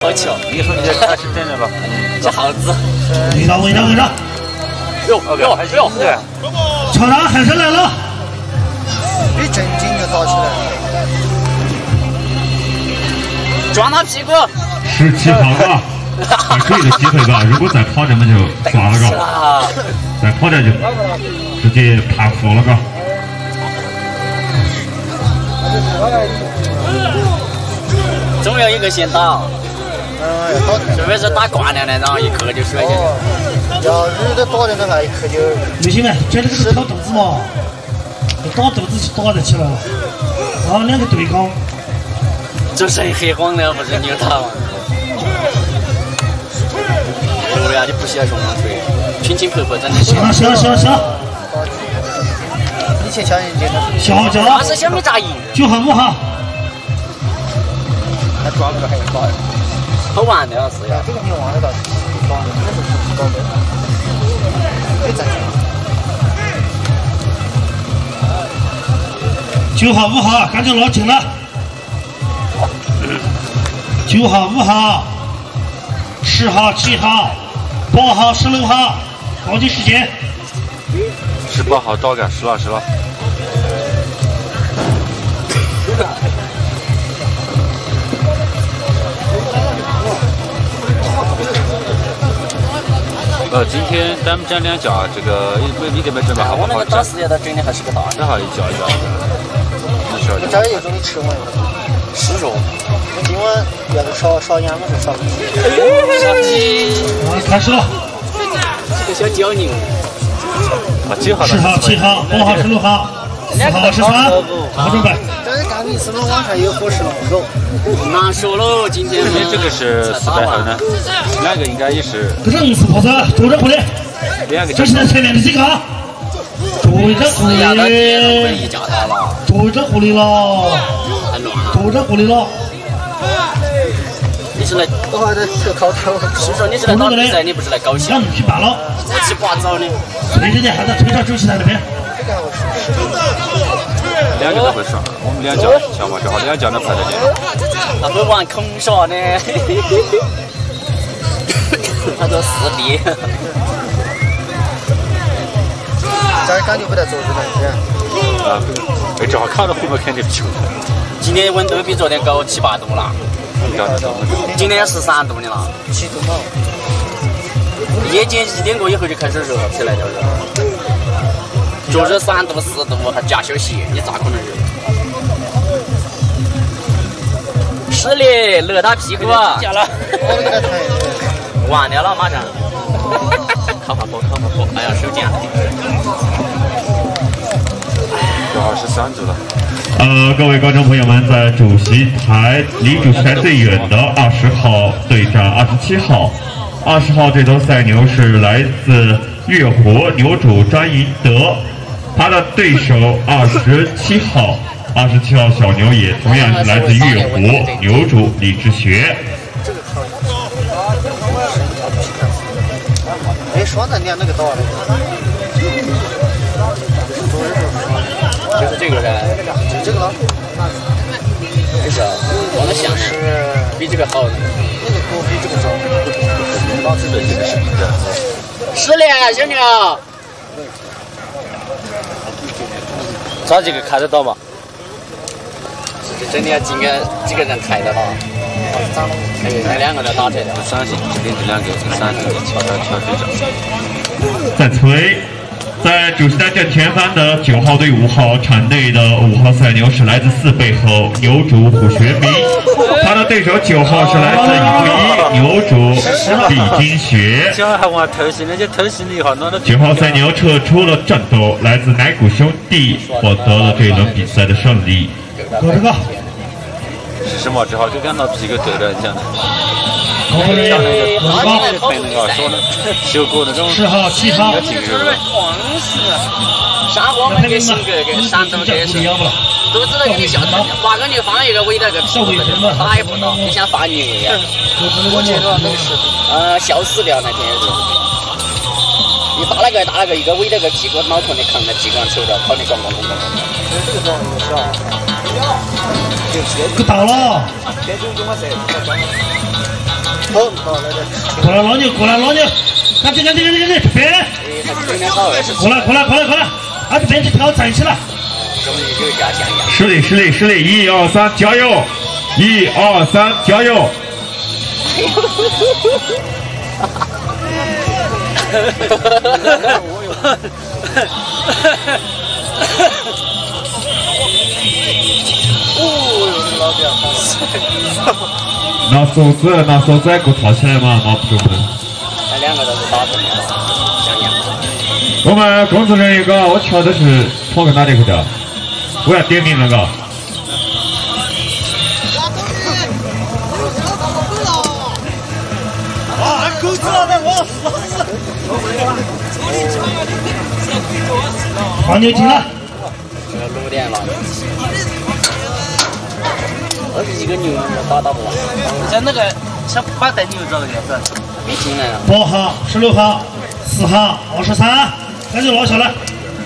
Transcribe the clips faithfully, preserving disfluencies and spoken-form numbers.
好巧， 以后你就开始真的了。 这耗子。 围绕围绕围绕。 哟哟哟！对。 厂长海参来了。 一震惊就打起来了。 撞他屁股。 十七号啊，还可以的机会吧。如果再跑这么就抓了个，再跑这就直接判负了个。 总有一个先倒， 嗯，要倒， 除非是打惯了那种，一磕就摔下去。 要日的打的那个一磕就。 刘星们，这个是挑肚子嘛，打肚子就打得起来了。啊，两个对刚。 这谁黑黄的不是牛头？对呀，你不喜欢胸膛腿，轻轻拍拍真的。 行了行了行了行了。 你去抢人家的。 小脚。 那是小米炸鱼。 就好不好？ 他抓不着还要抓， 好玩的是呀。 这个你忘了吧？抓，那是不高的。可以站起来。 九号五号赶紧捞紧了。九号五号，十号七号，八号十六号，倒计时间。 十八号到个，十了十了。 呃，今天咱们讲两家，这个没你这边准备好不好？ 我那个打死的他真的还是个大。 正好一叫一叫。 我这儿有种你吃吗？ 吃肉。 我今晚要是烧烧羊，我是烧鸡。 烧鸡。 啊，开始了。 这个小娇牛。 啊，几号？ 十号、七号、八号、十六号、四号、十三，好准备。 但是干你是不是网上有火食龙肉？ 难说喽，今天。 今天这个是四百后呢，两个应该也是。 这是五十婆子，坐着不的。 两个。 这是在前面的这个。坐着狐狸。坐着狐狸了。 太乱了。 坐着狐狸了。 你是来？ 我还在吃烤头。 是说你是来打比赛，你不是来高兴？ 让你去办了。 乌七八糟的。 推着你还在推到主席台那边。 两个都会耍，我们两家想嘛，正好两家能排得进。 他会玩空耍的，他做四 D。 这感觉不得做这个。 啊，哎，正好看到后面肯定不行。 今天温度比昨天高七八度了。今天十三度的了。 七度嘛。 夜间一点过以后就开始热起来了。 就是三度四度还加小鞋，你咋可能热？是的，勒他屁股啊！完了了，马上。靠跑跑靠跑跑！哎呀，手贱。 这二十三度了。 呃，各位观众朋友们，在主席台离主席台最远的二十号对战二十七号。二十号这头赛牛是来自月湖，牛主张银德。 他的对手二十七号，二十七号小牛也同样是来自月湖，牛主李志学。 没说咱俩那个刀了。 就是这个噻， 就这个了。 没事，我们想是比这个好。 那个锅比这个重。 老子的这个是比的。 是的，小牛。 找几个看得到吗？是真的要几个几个人看得到？哎，那两个人打起来了。 三星这边这两个是三星的乔丹乔队长。 在推，在主席台正前方的九号对五号场内的五号赛牛是来自四背后牛主虎学明，他的对手九号是来自一牛主李金学。 小孩还玩偷袭，人家偷袭你一下，弄得。 九号赛牛撤出了战斗，来自奶谷兄弟获得了这一轮比赛的胜利。 搞这个。 是什么？只好就跟那皮个对了，讲的。 搞这个。搞这个。修过那种。 十号、七号。 沙锅焖跟新格跟山东这是，都知道给你笑死。八个牛放一个围到个屁股，打也不到，就像放牛一样。我觉得那是，呃，笑死掉那天是。你打那个打那个，一个围到个屁股，脑壳的扛在屁股上抽着，跑的咣咣咣咣咣。 这个装有效。 可到了。 过来老牛，过来老牛，赶紧赶紧赶紧赶紧这边！过来过来过来过来，啊这边这条站起来！ 实力实力实力，一二三，加油！一二三，加油！拿手指拿手指给我套起来嘛，拿不住的。 那两个都是打中的，像样。 我们工作人员个，我瞧的是跑个哪里去的？我要点名那个。 啊，狗子啊，在我黄牛进了。 这个六点了。二十几个牛打打不完。 像那个小把带牛找那个是。 没进来了。 八号、十六号、四号、二十三，赶紧拿下来。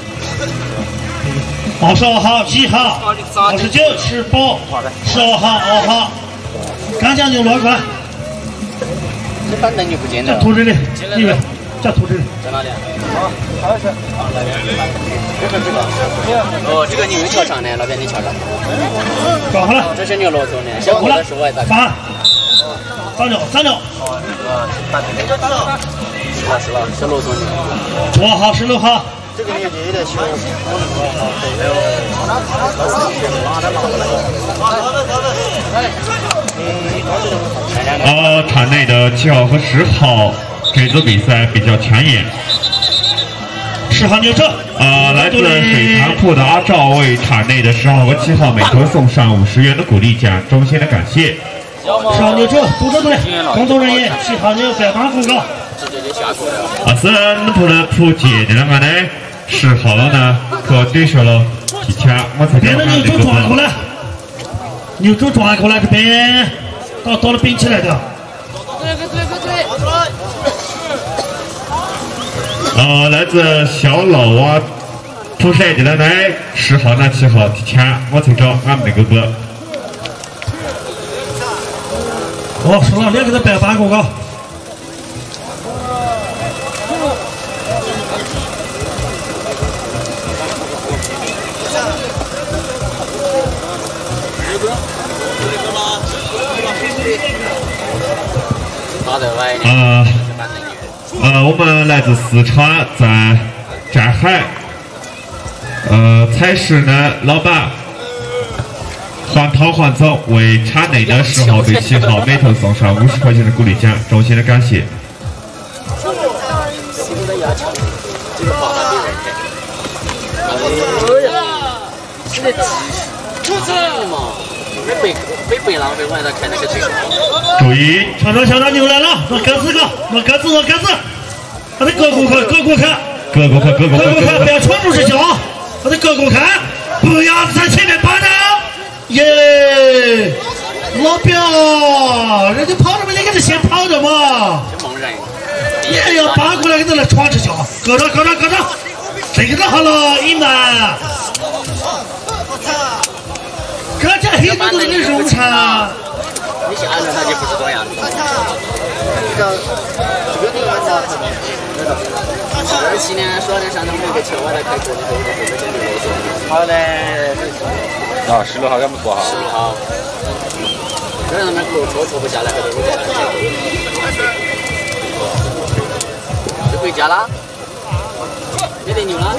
二十二号、一号、二十九、十八、十二号、二号，刚将牛拿过来。 这反正就不见了。 叫土这里，里面叫土这里。 在哪里？啊，好是。啊，那边。这是这个。哦，这个牛有桥上的，那边的桥上。 搞好了。 这是牛罗总的，小伙子是我在。 发。早牛，早牛。 哦，这个大牛。 是了是了，是罗总牛。 八号、十六号。 这个牛就有点小。 呃，场内的七号和十号这组比赛比较抢眼。 十号牛车。 呃，来自水塘铺的阿赵为场内的十号和七号每头送上五十元的鼓励奖，衷心的感谢。 十号牛车，督着队，工作人员，七号牛白帮公告。 啊，是那铺的铺接的那个呢，十号呢可对手了，提前我才别的牛主转过来，牛主转过来这边，到到了冰起来的。 对对对对对。 呃，来自小老啊，铺晒的呢，十号呢七号提前我才找俺们那个哥。 哦，收了两个的白板广告。 呃呃，我们来自四川，在站海，呃，菜市呢老板黄涛黄总为场内的十号对七号每头送上五十块钱的鼓励奖，衷心的感谢。 这个技术，出嘛，没白没白浪费，我还在看那个技术。 注意， 瞧瞧瞧，那牛来了，拿鸽子个，拿鸽子，拿鸽子，把它隔过看，隔过看， 隔过看，隔过看， 隔过看，不要闯入是脚，把它隔过看，不要在前面扒着，耶，老表，人家跑着没得，给他先跑着嘛。 这猛人。 哎呀，扒过来给他来闯着脚，搁着，搁着，搁着，这个好了，一满。这家黑子都是肉肠。 你下来他就不是这样的。这个这个地方啥？二七年说的上头那个车我来开过的时候，就这个牛肉。好嘞。 啊，十六号咱们说哈。 十六号。这他们扣车扣不下来，还得回家来。就回家啦？没得牛了？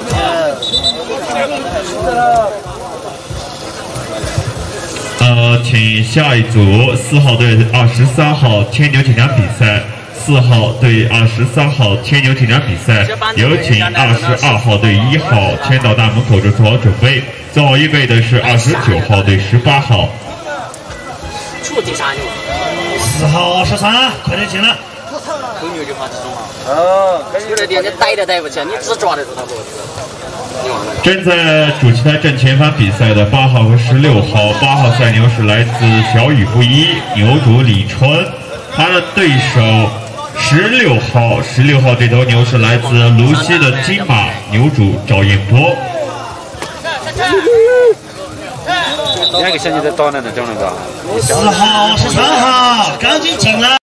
呃，请下一组四号对二十三号牵牛锦标比赛，四号对二十三号牵牛锦标比赛，有请二十二号对一号牵到大门口就做好准备。最后一位的是二十九号对十八号。 出第啥牛？ 四号二十三，快点进来。 有牛就怕这种啊。哦，有的店你逮都逮不起，你只抓得住它脖子。 正在主旗台正前方比赛的八号和十六号，八号赛牛是来自小雨不一，牛主李春，他的对手十六号，十六号这头牛是来自泸溪的金马，牛主赵彦波。 两个小牛在打呢，那种那个。 四号、十三号，赶紧进来。